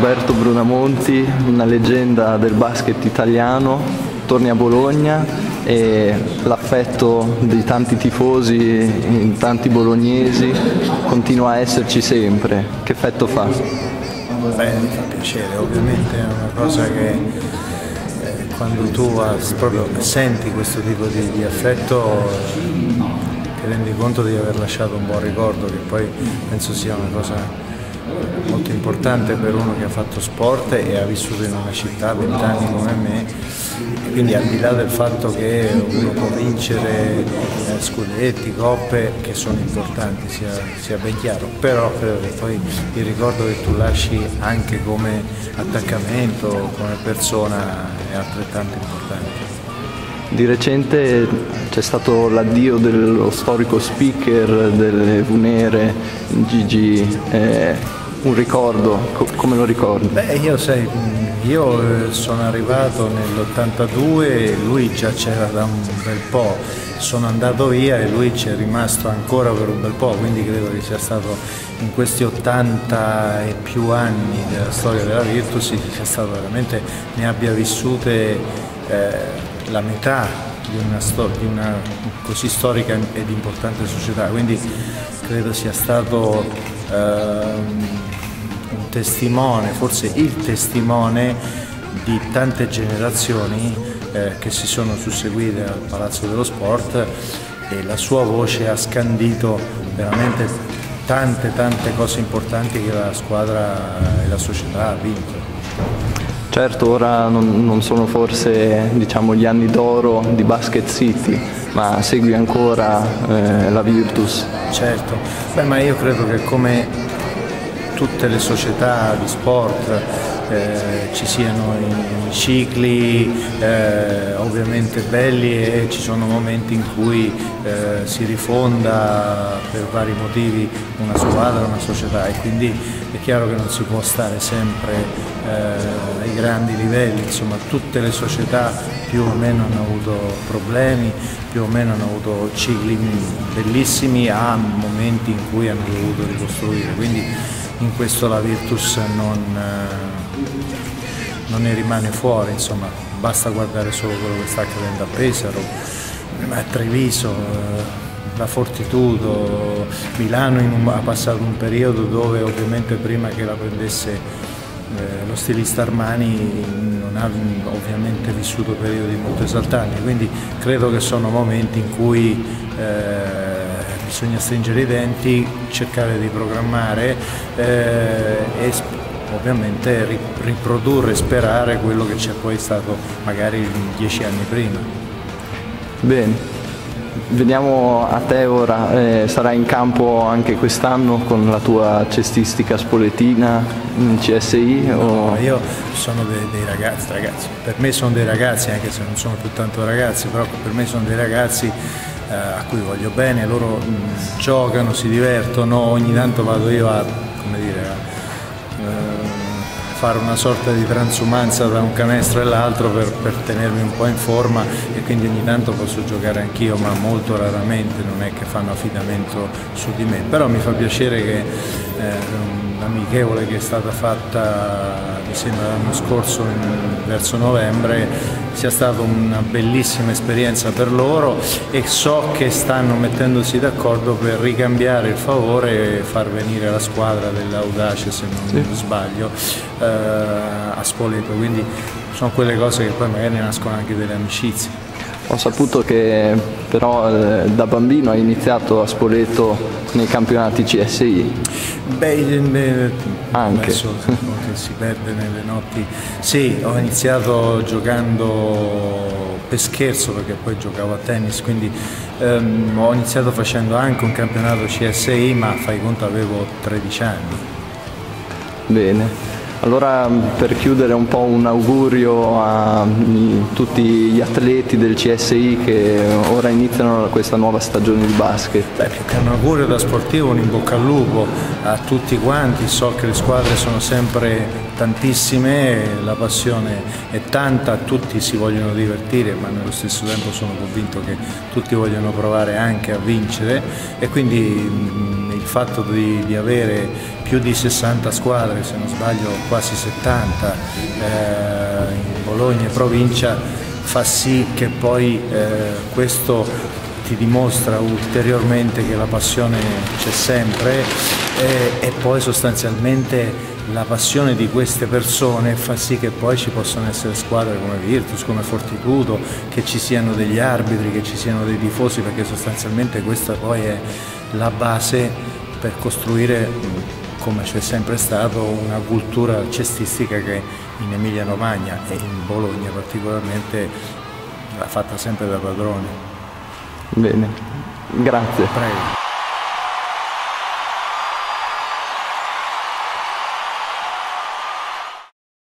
Roberto Brunamonti, una leggenda del basket italiano, torni a Bologna e l'affetto di tanti tifosi, tanti bolognesi continua a esserci sempre. Che effetto fa? Beh, mi fa piacere, ovviamente è una cosa che quando tu proprio senti questo tipo di affetto ti rendi conto di aver lasciato un buon ricordo, che poi penso sia una cosa molto importante per uno che ha fatto sport e ha vissuto in una città 20 anni come me, e quindi al di là del fatto che uno può vincere scudetti, coppe che sono importanti, sia ben chiaro, però credo che poi il ricordo che tu lasci anche come attaccamento, come persona è altrettanto importante. Di recente c'è stato l'addio dello storico speaker delle Venere, Gigi, un ricordo, come lo ricordi? Beh, io sono arrivato nell'82 e lui già c'era da un bel po', sono andato via e lui ci è rimasto ancora per un bel po', quindi credo che sia stato in questi 80 e più anni della storia della Virtus, sia stato veramente, ne abbia vissute la metà di una così storica ed importante società, quindi credo sia stato un testimone, forse il testimone di tante generazioni che si sono susseguite al Palazzo dello Sport, e la sua voce ha scandito veramente tante cose importanti che la squadra e la società ha vinto. Certo, ora non sono forse, diciamo, gli anni d'oro di Basket City, ma segui ancora la Virtus. Certo, beh, ma io credo che come tutte le società di sport ci siano i cicli ovviamente belli, e ci sono momenti in cui si rifonda per vari motivi una squadra, una società, e quindi è chiaro che non si può stare sempre ai grandi livelli. Insomma, tutte le società più o meno hanno avuto problemi, più o meno hanno avuto cicli bellissimi, a momenti in cui hanno dovuto ricostruire, quindi in questo la Virtus non ne rimane fuori, insomma, basta guardare solo quello che sta accadendo a Pesaro, a Treviso, la Fortitudo, Milano ha passato un periodo dove ovviamente prima che la prendesse lo stilista Armani non ha ovviamente vissuto periodi molto esaltanti, quindi credo che sono momenti in cui bisogna stringere i denti, cercare di programmare e ovviamente riprodurre e sperare quello che c'è poi stato magari 10 anni prima. Bene. Veniamo a te ora, sarai in campo anche quest'anno con la tua cestistica spoletina in CSI? No, io sono dei ragazzi, per me sono dei ragazzi, anche se non sono più tanto ragazzi, però per me sono dei ragazzi a cui voglio bene, loro giocano, si divertono, ogni tanto vado io a, come dire, fare una sorta di transumanza tra un canestro e l'altro per tenermi un po' in forma, e quindi ogni tanto posso giocare anch'io, ma molto raramente, non è che fanno affidamento su di me, però mi fa piacere che l'amichevole che è stata fatta, mi sembra l'anno scorso verso novembre, sia stata una bellissima esperienza per loro, e so che stanno mettendosi d'accordo per ricambiare il favore e far venire la squadra dell'Audace, se non sbaglio, a Spoleto, quindi sono quelle cose che poi magari nascono anche delle amicizie. Ho saputo che però da bambino hai iniziato a Spoleto nei campionati CSI. Beh, anche. Adesso si perde nelle notti. Sì, ho iniziato giocando per scherzo, perché poi giocavo a tennis, quindi ho iniziato facendo anche un campionato CSI, ma fai conto avevo 13 anni. Bene. Allora, per chiudere, un po' un augurio a tutti gli atleti del CSI che ora iniziano questa nuova stagione di basket. Beh, più che un augurio da sportivo, un in bocca al lupo a tutti quanti. So che le squadre sono sempre tantissime, la passione è tanta, tutti si vogliono divertire, ma nello stesso tempo sono convinto che tutti vogliono provare anche a vincere, e quindi il fatto di avere più di 60 squadre, se non sbaglio quasi 70, in Bologna e provincia, fa sì che poi questo ti dimostra ulteriormente che la passione c'è sempre, e poi sostanzialmente la passione di queste persone fa sì che poi ci possano essere squadre come Virtus, come Fortitudo, che ci siano degli arbitri, che ci siano dei tifosi, perché sostanzialmente questa poi è la base per costruire, come c'è sempre stato, una cultura cestistica che in Emilia-Romagna e in Bologna particolarmente l'ha fatta sempre da padrone. Bene, grazie. Prego.